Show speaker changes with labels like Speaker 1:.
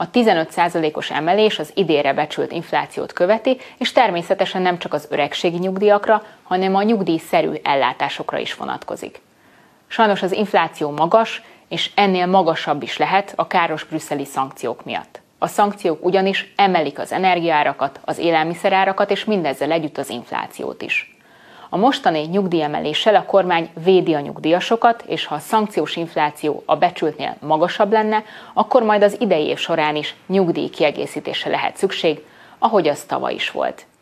Speaker 1: A 15%-os emelés az idénre becsült inflációt követi, és természetesen nem csak az öregségi nyugdíjakra, hanem a nyugdíjszerű ellátásokra is vonatkozik. Sajnos az infláció magas, és ennél magasabb is lehet a káros brüsszeli szankciók miatt. A szankciók ugyanis emelik az energiaárakat, az élelmiszerárakat, és mindezzel együtt az inflációt is. A mostani nyugdíjemeléssel a kormány védi a nyugdíjasokat, és ha a szankciós infláció a becsültnél magasabb lenne, akkor majd az idei év során is nyugdíjkiegészítésre lehet szükség, ahogy az tavaly is volt.